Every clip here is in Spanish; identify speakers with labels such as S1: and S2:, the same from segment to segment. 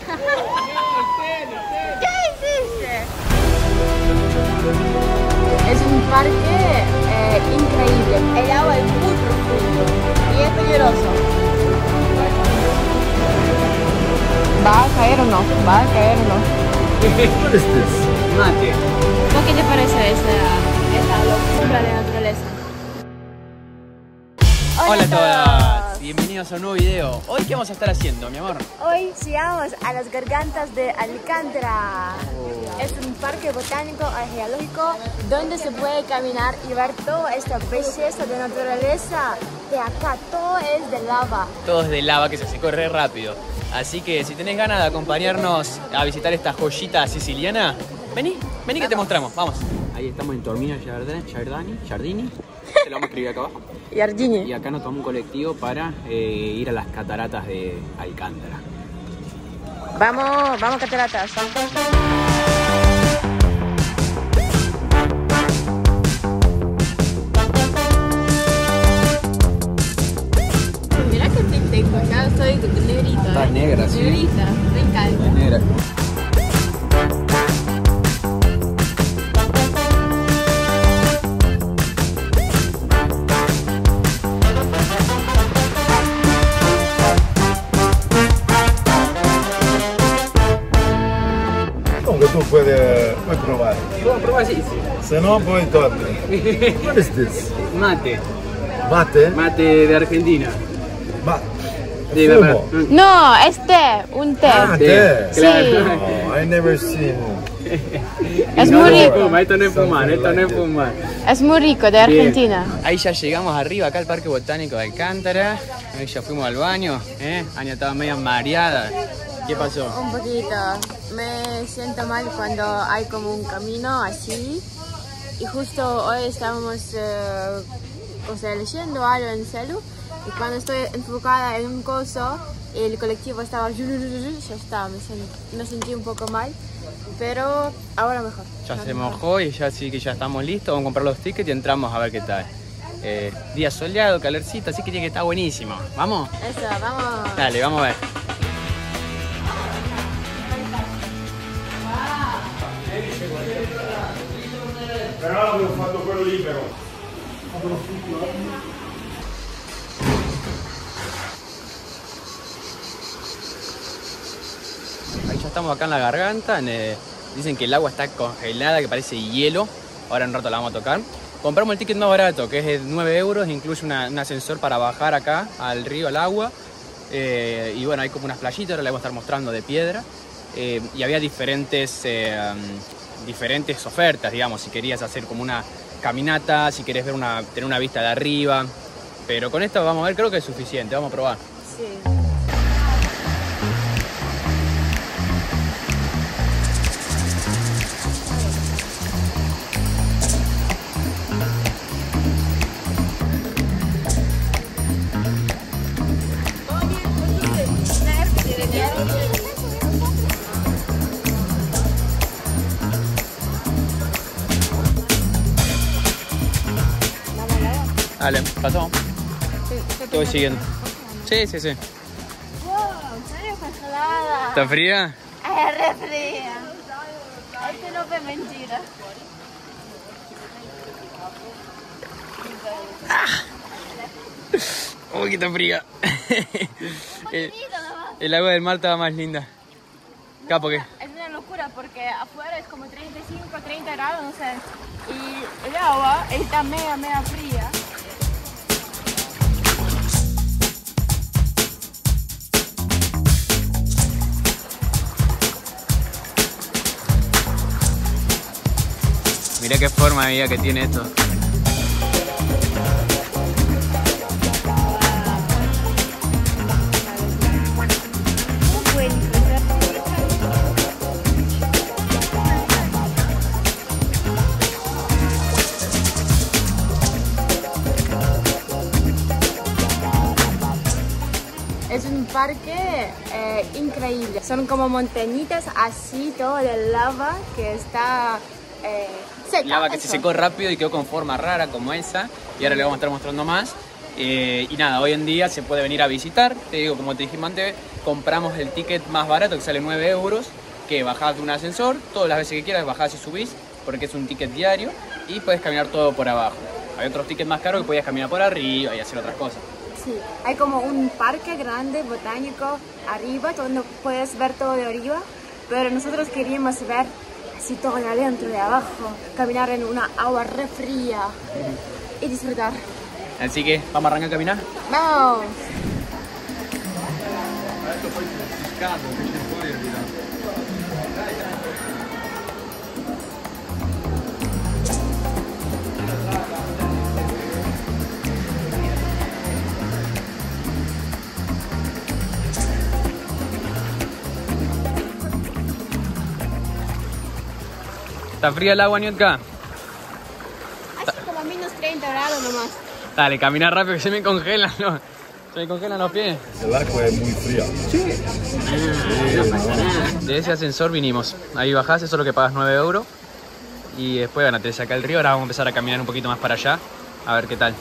S1: ¿Qué hiciste? Es un parque increíble. El agua es muy profundo y es peligroso. ¿Va a caer o no? ¿Va a caer o no?
S2: What is this?
S3: Mate.
S1: ¿Qué te parece esta locura de naturaleza?
S3: Hola a todas, bienvenidos a un nuevo video. Hoy, ¿qué vamos a estar haciendo, mi amor?
S1: Hoy llegamos a las gargantas de Alcántara. Es un parque botánico geológico donde se puede caminar y ver toda esta belleza de naturaleza. De acá todo es de lava.
S3: Todo es de lava que se corre rápido. Así que si tenés ganas de acompañarnos a visitar esta joyita siciliana, vení que te mostramos, vamos. Ahí estamos en Tormina Giardini. Se lo vamos a escribir acá abajo.
S1: Giardini.
S3: Y acá nos tomamos un colectivo para ir a las cataratas de Alcántara.
S1: Vamos cataratas. Mira que tengo, ya estoy negrita.
S3: Estás negra, sí.
S1: Negrita, me encanta.
S3: Negra.
S2: Tú puedes probar.
S3: Puedo probar, sí.
S2: Si no, poi torni. What is this?
S3: Mate.
S2: Mate?
S3: Mate de Argentina.
S2: Ma...
S3: Sí,
S2: fumo.
S1: No, es té, un té.
S2: Ah, té.
S3: Claro.
S2: No, I never seen.
S1: Es
S3: No,
S1: muy
S3: no se
S1: rico.
S3: fuma, esto no es fumar, esto no es fumar.
S1: Es muy rico, de
S3: Bien.
S1: Argentina.
S3: Ahí ya llegamos arriba, acá al Parque Botánico de Alcántara. Ahí ya fuimos al baño, Ania estaba media mareada. ¿Qué pasó?
S1: Un poquito. Me siento mal cuando hay como un camino así. Y justo hoy estábamos leyendo algo en celu. Y cuando estoy enfocada en un coso, el colectivo estaba... Ya está, me sentí un poco mal. Pero ahora mejor.
S3: Ya
S1: Ahora
S3: se
S1: mejor.
S3: mojó y ya sí que ya estamos listos. Vamos a comprar los tickets y entramos a ver qué tal. Día soleado, calorcito, así que tiene que estar buenísimo. ¿Vamos?
S1: Eso, vamos.
S3: Dale, vamos a ver.
S4: Però avevo fatto quello libero.
S3: Ahí ya estamos acá en la garganta. Dicen que el agua está congelada, que parece hielo. Ahora en un rato la vamos a tocar. Compramos el ticket más barato, que es de 9 euros. Incluye un ascensor para bajar acá al río, al agua. Y bueno, hay como unas playitas, ahora les voy a estar mostrando de piedra. Y había diferentes ofertas, digamos, si querías hacer como una caminata, si querés ver tener una vista de arriba. Pero con esto vamos a ver, creo que es suficiente, vamos a probar.
S1: Sí.
S3: Dale, pasó. Estoy siguiendo. Sí.
S1: Wow, salió congelada.
S3: ¿Está fría?
S1: Es re fría. Este no fue mentira.
S3: Uy, que está fría. El agua del mar estaba más linda. Acá, ¿por qué?
S1: Es una locura porque afuera es como 35, 30 grados, no sé. Y el agua está mega fría.
S3: Mirá qué forma de vida que tiene esto.
S1: Es un parque increíble. Son como montañitas así, todo de lava que está seca.
S3: Lava que se
S1: eso.
S3: secó rápido y quedó con forma rara como esa. Y ahora le vamos a estar mostrando más. Y nada, hoy en día se puede venir a visitar. Te digo, como te dijimos antes, compramos el ticket más barato que sale 9 euros, que bajás de un ascensor, todas las veces que quieras bajás y subís, porque es un ticket diario y puedes caminar todo por abajo. Hay otros tickets más caros que puedes caminar por arriba y hacer otras cosas.
S1: Sí, hay como un parque grande, botánico, arriba, donde puedes ver todo de arriba, pero nosotros queríamos ver así todo de adentro, de abajo, caminar en una agua re fría y disfrutar.
S3: Así que, ¿vamos a arrancar a caminar?
S1: ¡Vamos!
S3: ¿Está fría el agua, Niotka?
S1: Hace como menos 30 grados nomás.
S3: Dale, camina rápido que se me congelan, ¿no? Se me congelan los pies.
S2: El agua es muy fría.
S3: De ese ascensor vinimos. Ahí bajás, eso es lo que pagas 9 euros. Y después, bueno, te saca el río. Ahora vamos a empezar a caminar un poquito más para allá. A ver qué tal.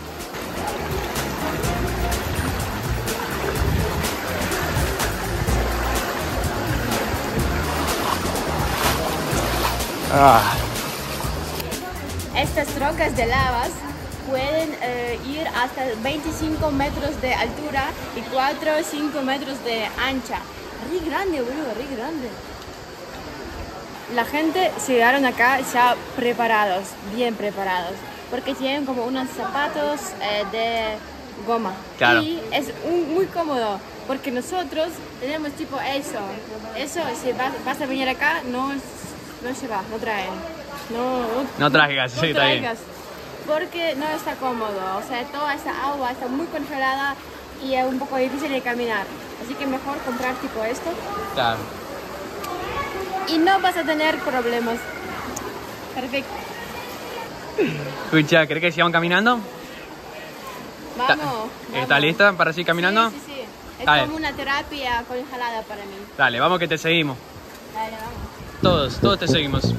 S1: Estas rocas de lavas pueden ir hasta 25 metros de altura y 4 o 5 metros de ancha. Re grande, boludo, re grande. La gente llegaron acá ya preparados, bien preparados, porque tienen como unos zapatos de goma.
S3: Claro.
S1: Y es muy cómodo, porque nosotros tenemos tipo eso. Eso, si vas a venir acá, no lleva, no trae.
S3: No traigas, sí, está bien.
S1: Porque no está cómodo, o sea, toda esa agua está muy congelada y es un poco difícil de caminar. Así que mejor comprar tipo esto.
S3: Claro.
S1: Y no vas a tener problemas. Perfecto.
S3: Escucha, ¿crees que sigamos caminando?
S1: Vamos.
S3: ¿Estás lista para seguir caminando?
S1: Sí. Es
S3: Dale.
S1: como una terapia congelada para mí.
S3: Dale, vamos que te seguimos.
S1: Dale, vamos.
S3: Todos te seguimos.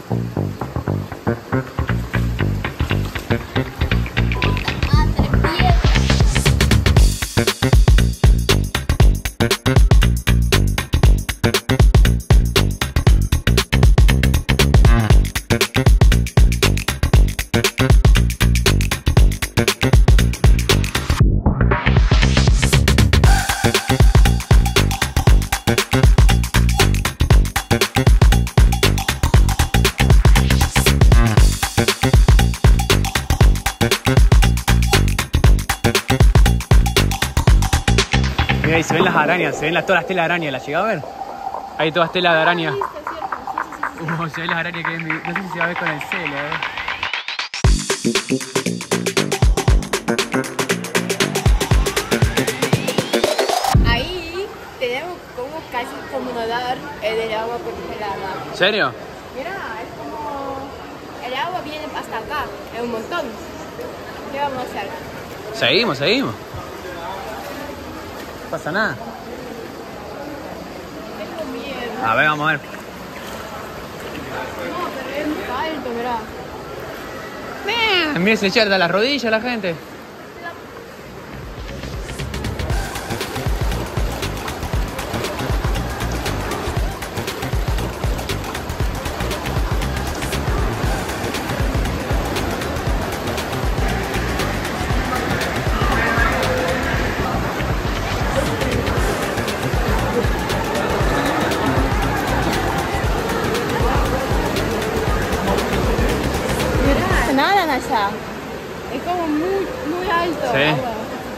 S3: Mira, ahí se ven las arañas, se ven todas las telas de araña. ¿Las llegás a ver? Hay todas telas de araña.
S1: Listo, ¿cierto? Sí.
S3: Se ven las arañas que hay. No sé si se va a ver con el celo,
S1: Ahí tenemos como casi como nadar en el agua congelada.
S3: ¿En serio?
S1: Mira, es como... El agua viene hasta acá, es un montón. ¿Qué vamos a hacer?
S3: Seguimos. No pasa nada.
S1: Tengo miedo.
S3: A ver, vamos a ver.
S1: No, pero es muy alto, mirá.
S3: Mira, se echa a las rodillas la gente.
S1: Mirá, nadan allá. Es como muy alto.
S3: Sí.
S1: Agua.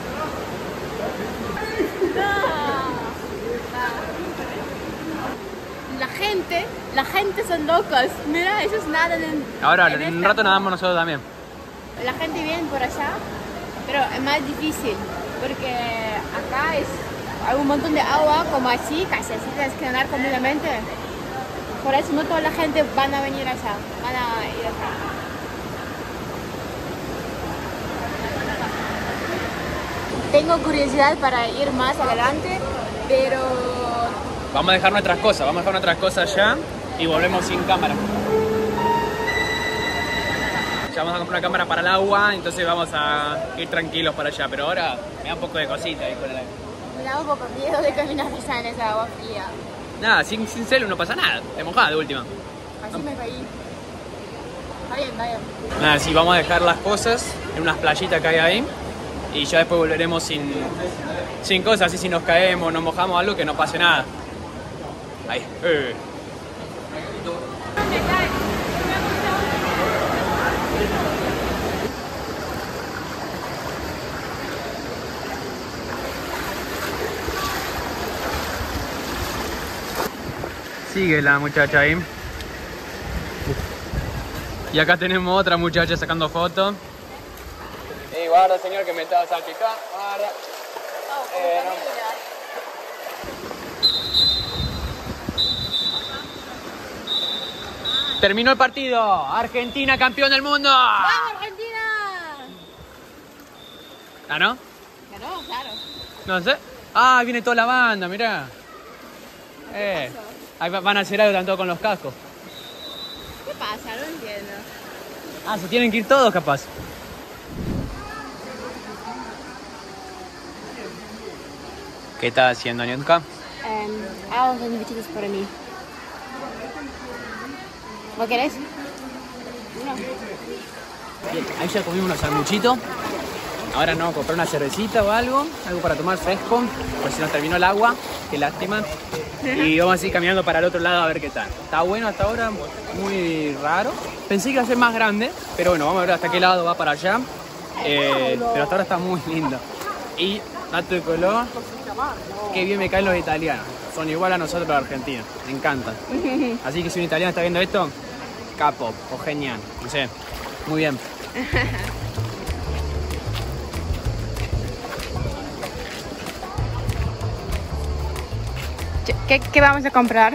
S1: La gente son locos. Mira, ellos nadan en...
S3: Ahora,
S1: en
S3: en un
S1: esta
S3: rato
S1: agua.
S3: nadamos nosotros también.
S1: La gente viene por allá, pero es más difícil porque acá hay un montón de agua como así, casi así tienes que nadar completamente. Por eso no toda la gente van a venir allá, van a ir allá. Tengo curiosidad para ir más adelante, pero
S3: Vamos a dejar nuestras cosas allá y volvemos sin cámara. Ya vamos a comprar una cámara para el agua, entonces vamos a ir tranquilos para allá. Pero ahora me da un poco de cosita ahí con el agua.
S1: Me da un poco miedo de caminar en esa agua fría.
S3: Nada, sin celu no pasa nada. Te mojás de última.
S1: Así me caí. Está bien, está bien.
S3: Nada, sí, vamos a dejar las cosas en unas playitas que hay ahí. Y ya después volveremos sin cosas, así si nos caemos, nos mojamos algo, que no pase nada. Ahí. Sigue la muchacha ahí. Y acá tenemos otra muchacha sacando fotos. Guarda, señor, que me estaba salpicando. Guarda. Terminó el partido. Argentina, campeón del mundo.
S1: ¡Vamos, Argentina!
S3: ¿Ganó?
S1: Ganó, claro.
S3: No sé. Ah, viene toda la banda, mirá. Ahí van a hacer algo tanto con los cascos.
S1: ¿Qué pasa? No entiendo.
S3: Ah, se tienen que ir todos, capaz. ¿Qué estás haciendo, Niutka?
S1: Hago sandwichitos para mí. ¿Vos querés? Uno.
S3: Bien, ahí ya comimos unos sanguchitos. Ahora no, comprar una cervecita o algo para tomar fresco, por si nos terminó el agua, qué lástima. Y vamos a ir caminando para el otro lado a ver qué tal. Está bueno hasta ahora, muy raro. Pensé que iba a ser más grande, pero bueno, vamos a ver hasta qué lado va para allá. Pero hasta ahora está muy lindo. Y dato de color, qué bien me caen los italianos. Son igual a nosotros los argentinos, me encantan. Así que si un italiano está viendo esto, capo o genial, no sé, muy bien.
S1: ¿Qué vamos a comprar?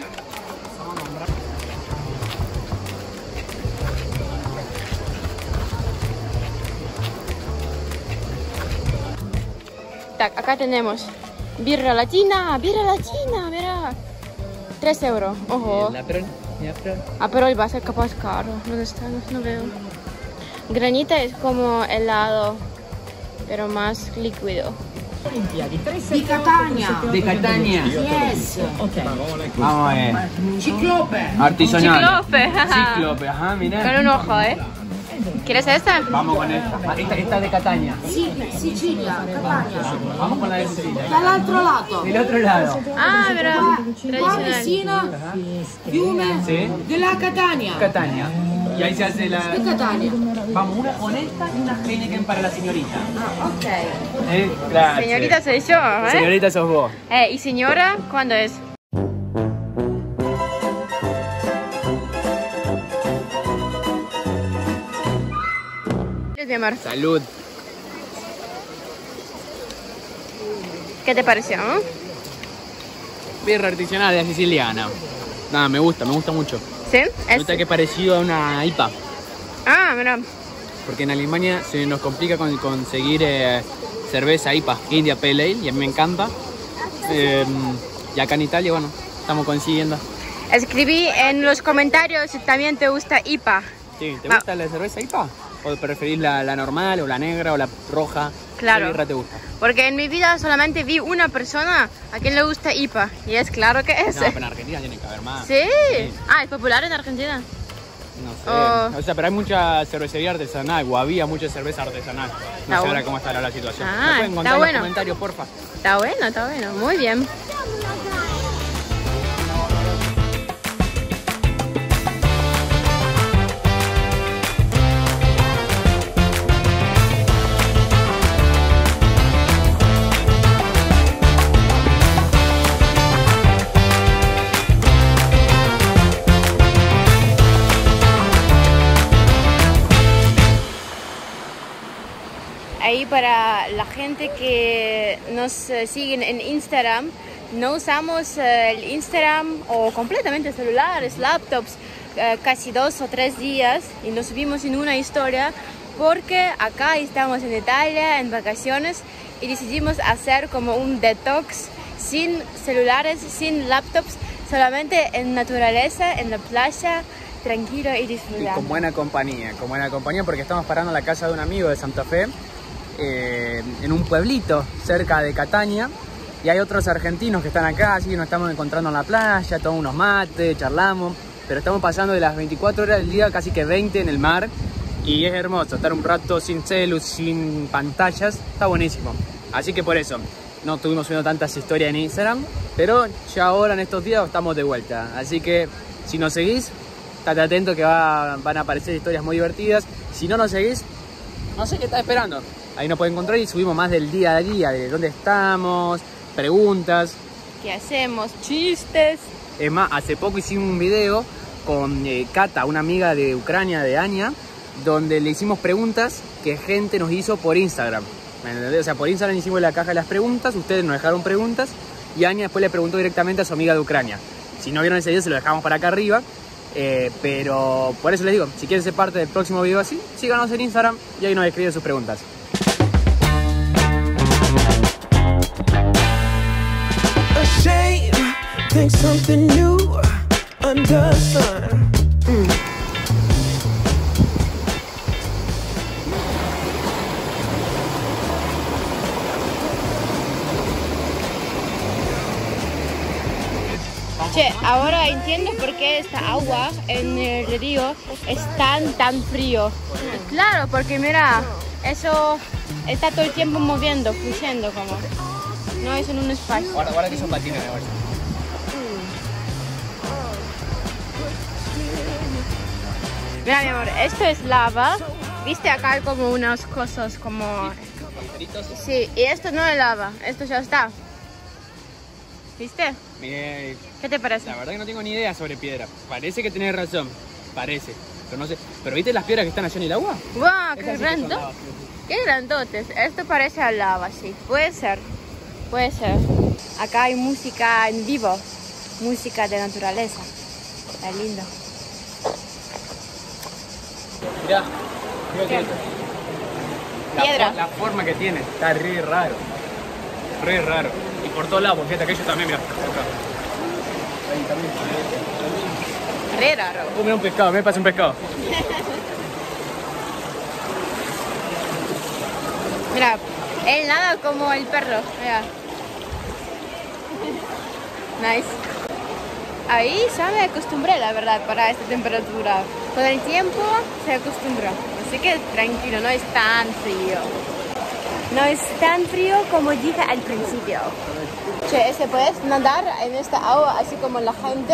S1: Acá tenemos birra latina, mira. 3 euros, ojo. Aperol va a ser capaz caro. ¿Dónde está? No veo. Granita es como helado, pero más líquido.
S5: Di Catania.
S3: De Catania.
S5: Yes.
S3: Vamos a ver.
S5: Ciclope.
S3: Artesanal.
S1: Ciclope.
S3: Ciclope, ajá, mirá.
S1: Con un ojo, ¿eh? ¿Quieres esta?
S3: Vamos con esta. Esta de Catania.
S5: Sicilia, Catania.
S3: Vamos con la de Sicilia.
S5: Dall'altro lato.
S3: Del otro lado.
S1: Ah, mira.
S5: Qua
S1: Tradicional.
S5: Messina, fiume
S3: Sí.
S5: della Catania.
S3: Catania. Y ahí se hace la...
S5: Di Catania.
S3: Vamos, una con esta y una Heineken para la señorita.
S5: Ah, ok.
S3: Gracias.
S1: Señorita soy yo, ¿eh?
S3: Señorita sos vos.
S1: ¿Y señora? ¿Cuándo es? Mi amor,
S3: Salud.
S1: ¿qué te pareció?
S3: Birra artesanal de la siciliana. Nada, me gusta mucho.
S1: ¿Sí?
S3: Me gusta que es parecido a una IPA.
S1: Ah, mira.
S3: Porque en Alemania se nos complica conseguir cerveza IPA, India Pale Ale, y a mí me encanta. Y acá en Italia, bueno, estamos consiguiendo.
S1: Escribí en los comentarios si también te gusta IPA.
S3: Sí, ¿te gusta la cerveza IPA? ¿O preferís la normal, o la negra, o la roja?
S1: Claro.
S3: ¿Qué birra te gusta?
S1: Porque en mi vida solamente vi una persona a quien le gusta IPA. Y es claro que es.
S3: No, pero en Argentina tiene que haber más.
S1: ¿Sí? Ah, ¿es popular en Argentina?
S3: No sé. O sea, pero hay mucha cervecería artesanal, o había mucha cerveza artesanal. No sé
S1: bueno.
S3: ahora cómo estará la situación.
S1: Ah,
S3: ¿Me pueden
S1: está
S3: contar en
S1: bueno.
S3: los comentarios, porfa?
S1: Está bueno. Muy bien. Ahí para la gente que nos siguen en Instagram, no usamos el Instagram o completamente celulares, laptops, casi 2 o 3 días y nos subimos en una historia porque acá estamos en Italia en vacaciones y decidimos hacer como un detox sin celulares, sin laptops, solamente en naturaleza, en la playa, tranquilo y
S3: Y
S1: disfrutar.
S3: con buena compañía porque estamos parando en la casa de un amigo de Santa Fe, en un pueblito cerca de Catania, y hay otros argentinos que están acá, así que nos estamos encontrando en la playa, tomamos unos mates, charlamos, pero estamos pasando de las 24 horas del día casi que 20 en el mar, y es hermoso estar un rato sin celu, sin pantallas, está buenísimo. Así que por eso no estuvimos subiendo tantas historias en Instagram, pero ya ahora en estos días estamos de vuelta, así que si nos seguís, estate atento que van a aparecer historias muy divertidas. Si no nos seguís, no sé qué estás esperando. Ahí nos pueden encontrar y subimos más del día a día, de dónde estamos, preguntas.
S1: ¿Qué hacemos? Chistes.
S3: Es más, hace poco hicimos un video con Kata, una amiga de Ucrania, de Ania, donde le hicimos preguntas que gente nos hizo por Instagram. ¿Me entendés? O sea, por Instagram hicimos la caja de las preguntas, ustedes nos dejaron preguntas y Ania después le preguntó directamente a su amiga de Ucrania. Si no vieron ese video, se lo dejamos para acá arriba. Pero por eso les digo, si quieren ser parte del próximo video así, síganos en Instagram y ahí nos escriben sus preguntas.
S6: Ashamed, think something new under the sun.
S1: Che, ahora entiendo por qué esta agua en el río es tan frío. Claro, porque mira, eso está todo el tiempo moviendo, fluyendo como. No es en un espacio.
S3: Ahora que son patines de bolsa.
S1: Mira mi amor, esto es lava. Viste acá hay como unas cosas como... Sí, y esto no es lava, esto ya está. ¿Viste?
S3: Mire,
S1: ¿Qué te parece?
S3: la verdad que no tengo ni idea sobre piedra. Parece que tenés razón, parece. Pero no sé. ¿Pero viste las piedras que están allá en el agua?
S1: ¡Guau! ¡Qué
S3: Esas sí que son
S1: grande!
S3: lavas, sí.
S1: ¡Qué grandotes! Esto parece a lava, sí. Puede ser. Puede ser. Acá hay música en vivo. Música de naturaleza. Está lindo.
S3: Mirá, mirá
S1: ¿Qué?
S3: que
S1: Piedra.
S3: La forma que tiene, está re raro. Re raro. Y por todos lados, porque este aquello también, mirá. Acá. Ahí también.
S1: Re raro.
S3: Mira un pescado, me pasa un pescado.
S1: Mira, él nada como el perro. Mira. Nice. Ahí ya me acostumbré, la verdad, para esta temperatura. Con el tiempo se acostumbra. Así que tranquilo, no es tan frío. No es tan frío como dije al principio. Che, ¿puedes nadar en esta agua así como la gente?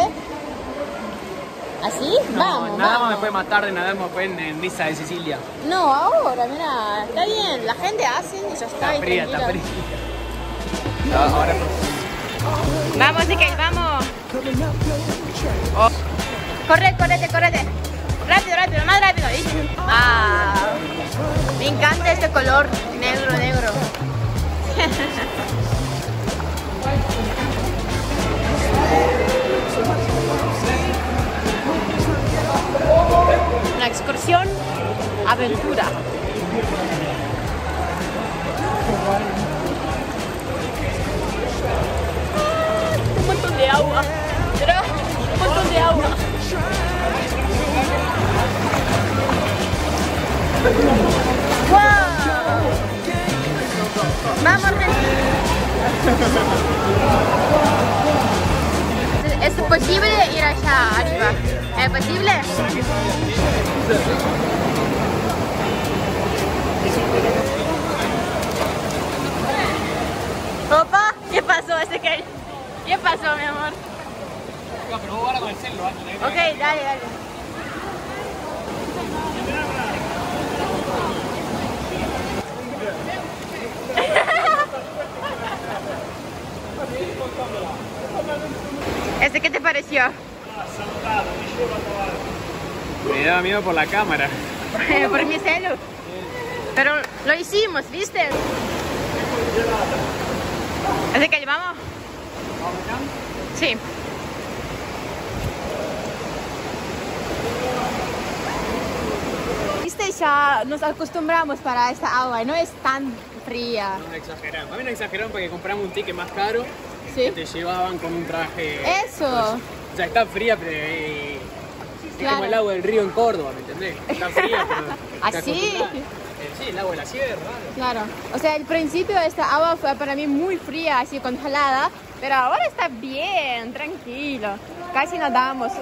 S1: ¿Así? Vamos,
S3: Nada más
S1: vamos.
S3: me puede matar de nadar después en Niza de Sicilia.
S1: No, ahora, mira, está bien. La gente hace y ya está.
S3: Está
S1: y
S3: fría, está
S1: tranquila.
S3: fría. Ahora
S1: Vamos, Ikel, vamos. Oh. Corre, correte. Rápido, más rápido. Ah, me encanta este color negro. Una excursión, aventura. Un montón de agua. Pero un montón de agua. ¡Wow! Vamos, ¿es posible ir allá arriba? ¿Es posible? Opa, ¿qué pasó, Ezequiel? ¿Qué pasó, mi amor?
S3: pero vos ahora con el celo,
S1: Ok, dale. ¿Qué te pareció?
S3: Me daba miedo por la cámara.
S1: Por mi celu. Pero lo hicimos, ¿viste? ¿Así que vamos? Sí. ¿Viste? Ya nos acostumbramos para esta agua, no es tan fría.
S3: No exageramos. A mí no exageramos porque compramos un ticket más caro.
S1: Sí.
S3: Que te llevaban con un traje.
S1: Eso.
S3: O sea, está fría, pero
S5: Claro.
S3: como el agua del río en Córdoba, ¿me entendés? Está fría, pero... te
S1: ¿Así?
S3: acostumbras. Sí, el agua de la sierra.
S1: Claro. O sea, al principio esta agua fue para mí muy fría, así congelada, pero ahora está bien, tranquilo. Casi nadamos.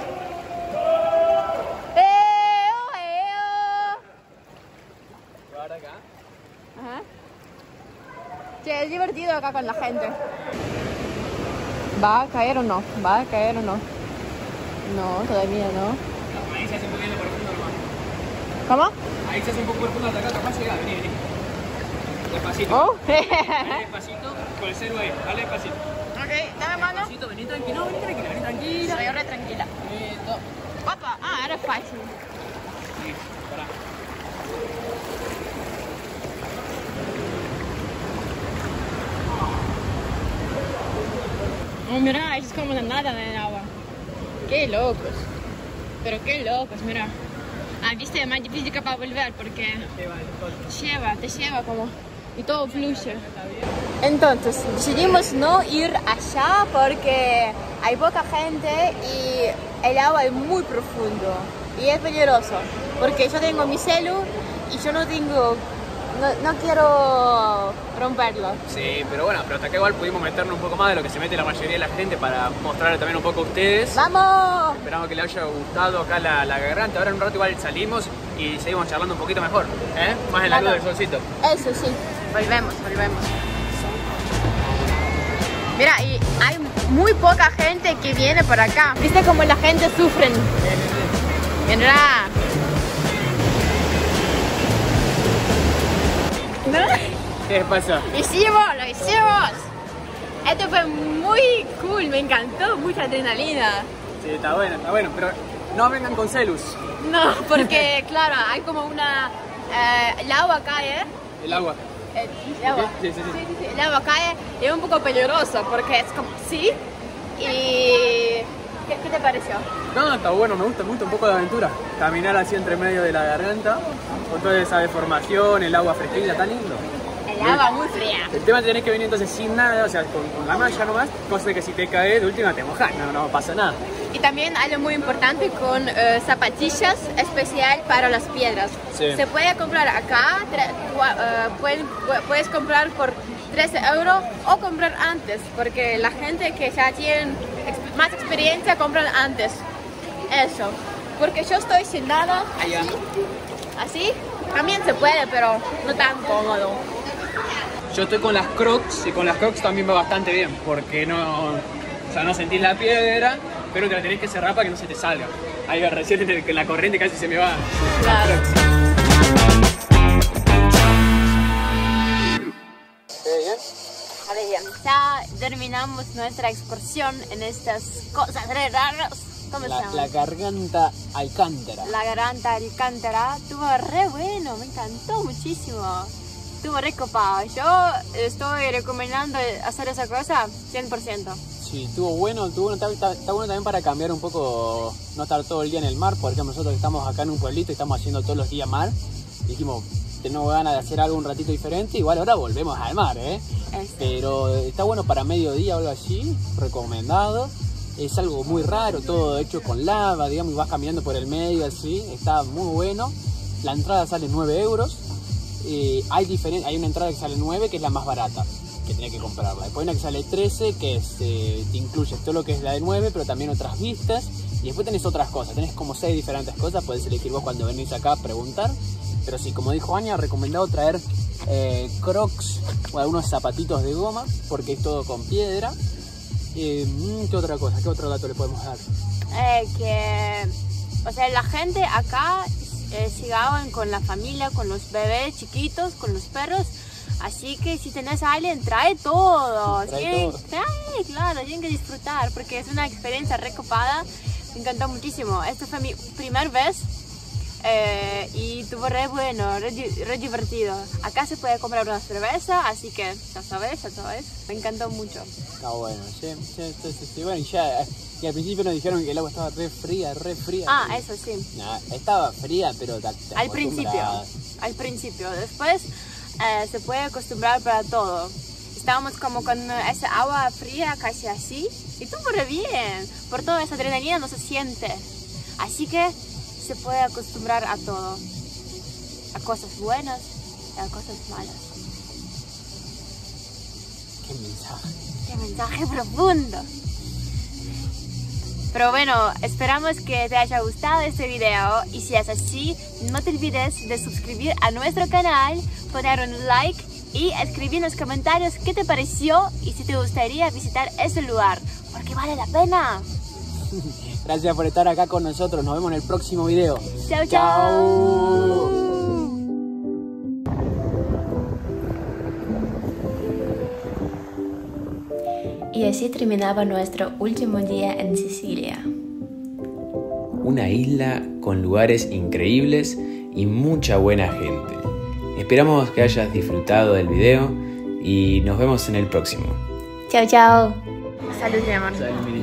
S3: Ahora acá.
S1: Ajá. Che, es divertido acá con la gente. ¿Va a caer o no? ¿Va a caer o no? No, todavía no.
S3: Ahí se hace un poquito profundo nomás.
S1: ¿Cómo?
S3: Ahí se hace un poco profundo hasta acá, capaz llega, vení, vení. Despacito.
S1: Oh.
S3: Dale despacito, con el cero ahí, dale despacito.
S1: Ok, dame mano.
S3: Despacito, vení tranquilo, vení tranquila.
S1: Soy re tranquila.
S3: Listo.
S1: Opa, era fácil.
S3: Sí, pará.
S1: Oh, mira, es como nada en el agua. Qué locos. Pero qué locos, mira. Ah, viste, es más difícil para volver porque te lleva como y todo fluye. Entonces decidimos no ir allá porque hay poca gente y el agua es muy profundo y es peligroso porque yo tengo mi celu y yo no tengo, no quiero romperlo.
S3: Sí, pero bueno, pero hasta acá igual pudimos meternos un poco más de lo que se mete la mayoría de la gente para mostrarle también un poco a ustedes.
S1: ¡Vamos!
S3: Esperamos que les haya gustado acá la garganta. Ahora en un rato igual salimos y seguimos charlando un poquito mejor, ¿eh? Más en la luz del solcito.
S1: Eso sí, volvemos. Mira, y hay muy poca gente que viene por acá. ¿Viste cómo la gente sufre? Mira. ¿No?
S3: ¿Qué pasa?
S1: Lo hicimos. Esto fue muy cool, me encantó, mucha adrenalina.
S3: Sí, está bueno, pero no vengan con celus.
S1: No, porque claro, hay como una... el agua cae.
S3: El agua.
S1: El agua.
S3: Sí.
S1: Sí, el agua cae y es un poco peligroso porque es como sí. Y... ¿Qué te pareció?
S3: No, está bueno, me gusta un poco de aventura. Caminar así entre medio de la garganta, con toda esa deformación, el agua fresquita, está lindo.
S1: El agua muy fría.
S3: El tema es que tenés que venir entonces sin nada, o sea, con la malla nomás, cosa de que si te caes de última te mojas, no pasa nada.
S1: Y también algo muy importante con zapatillas especial para las piedras.
S3: Sí.
S1: Se puede comprar acá, puedes comprar por 13 euros o comprar antes, porque la gente que ya tiene más experiencia compran antes. Eso, porque yo estoy sin nada, así, también se puede, pero no tan cómodo.
S3: Yo estoy con las Crocs y con las Crocs también va bastante bien, porque no sentís la piedra, pero te la tenés que cerrar para que no se te salga. Ahí recién en la corriente casi se me va.
S1: Claro. Vale, bien. Ya terminamos nuestra excursión en estas cosas re raras. ¿Cómo se llama?
S3: La garganta alcántara.
S1: La garganta alcántara. Estuvo re bueno, me encantó muchísimo. Estuvo re copado. Yo estoy recomendando hacer esa cosa 100%.
S3: Sí, estuvo bueno, está bueno también para cambiar un poco, no estar todo el día en el mar. Por ejemplo, nosotros estamos acá en un pueblito y estamos haciendo todos los días mar. Dijimos, tenemos ganas de hacer algo un ratito diferente, igual ahora volvemos al mar, ¿eh? Pero está bueno para mediodía o algo así, recomendado. Es algo muy raro, todo hecho con lava, digamos, y vas caminando por el medio así, está muy bueno. La entrada sale 9 euros. Hay una entrada que sale 9, que es la más barata, que tenés que comprarla. Después hay una que sale 13, que te incluye todo lo que es la de 9, pero también otras vistas. Y después tenés otras cosas, tenés como 6 diferentes cosas, podés elegir vos cuando venís acá a preguntar. Pero sí, como dijo Anya, recomendado traer Crocs o algunos zapatitos de goma, porque es todo con piedra. ¿Qué otra cosa? ¿Qué otro dato le podemos dar?
S1: O sea, la gente acá llegaban con la familia, con los bebés chiquitos, con los perros. Así que si tenés a alguien, trae todo. Trae, claro, tienen que disfrutar porque es una experiencia recopada. Me encantó muchísimo. Esta fue mi primera vez y estuvo re bueno, re divertido. Acá se puede comprar una cerveza, así que ya sabes. Me encantó mucho.
S3: Está bueno, sí. Bueno, y al principio nos dijeron que el agua estaba re fría.
S1: Ah, eso sí.
S3: Nah, estaba fría, pero
S1: al principio. Después se puede acostumbrar para todo. Estábamos como con esa agua fría casi así y estuvo re bien. Por toda esa adrenalina no se siente. Así que se puede acostumbrar a todo, a cosas buenas y a cosas malas.
S3: Qué mensaje.
S1: ¡Qué mensaje profundo! Pero bueno, esperamos que te haya gustado este video y si es así, no te olvides de suscribir a nuestro canal, poner un like y escribir en los comentarios qué te pareció y si te gustaría visitar ese lugar, porque vale la pena.
S3: Gracias por estar acá con nosotros. Nos vemos en el próximo video.
S1: Chao, chao. Y así terminaba nuestro último día en Sicilia.
S7: Una isla con lugares increíbles y mucha buena gente. Esperamos que hayas disfrutado del video y nos vemos en el próximo.
S1: Chao, chao. Salud, mi amor.
S3: Salud, mi